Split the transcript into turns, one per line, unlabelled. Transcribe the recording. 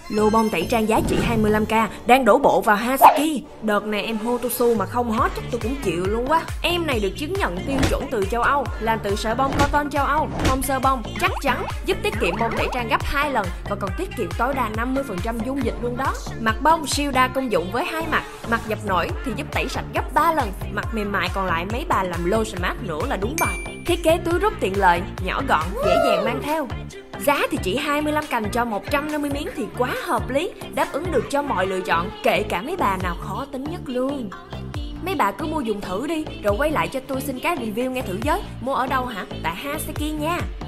Lô bông tẩy trang giá trị 25k đang đổ bộ vào Hasaki. Đợt này em Hotosu mà không hot chắc tôi cũng chịu luôn quá. Em này được chứng nhận tiêu chuẩn từ châu Âu, làm từ sợi bông cotton châu Âu, không xơ bông, chắc chắn, giúp tiết kiệm bông tẩy trang gấp 2 lần và còn tiết kiệm tối đa 50% dung dịch luôn đó. Mặt bông siêu đa công dụng với hai mặt, mặt dập nổi thì giúp tẩy sạch gấp 3 lần, mặt mềm mại còn lại mấy bà làm lotion mát nữa là đúng bài. Thiết kế túi rút tiện lợi, nhỏ gọn, dễ dàng mang theo. Giá thì chỉ 25 cành cho 150 miếng thì quá hợp lý, đáp ứng được cho mọi lựa chọn, kể cả mấy bà nào khó tính nhất luôn. Mấy bà cứ mua dùng thử đi, rồi quay lại cho tôi xin cái review nghe thử với. Mua ở đâu hả? Tại Hasaki nha.